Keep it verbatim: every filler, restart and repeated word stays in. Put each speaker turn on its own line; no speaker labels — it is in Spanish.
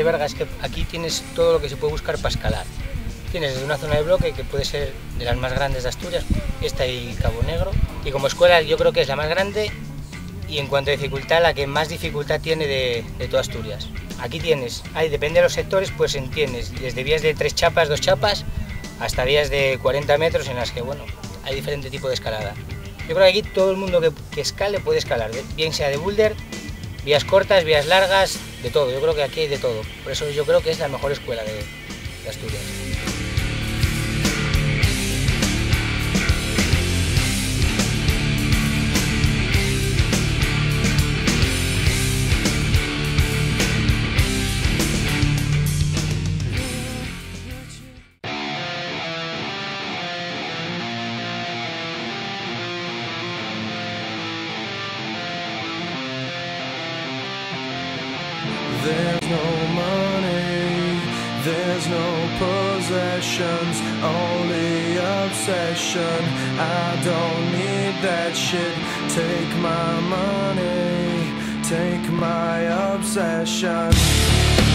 de Berga es que aquí tienes todo lo que se puede buscar para escalar. Tienes desde una zona de bloque que puede ser de las más grandes de Asturias, esta y Cabo Negro, y como escuela yo creo que es la más grande y en cuanto a dificultad la que más dificultad tiene de, de toda Asturias. Aquí tienes, ahí depende de los sectores, pues tienes desde vías de tres chapas, dos chapas, hasta vías de cuarenta metros en las que, bueno, hay diferente tipo de escalada. Yo creo que aquí todo el mundo que, que escale puede escalar, bien sea de boulder, vías cortas, vías largas, de todo. Yo creo que aquí hay de todo. Por eso yo creo que es la mejor escuela de, de Asturias.
There's no money, there's no possessions, only obsession. I don't need that shit. Take my money, take my obsession.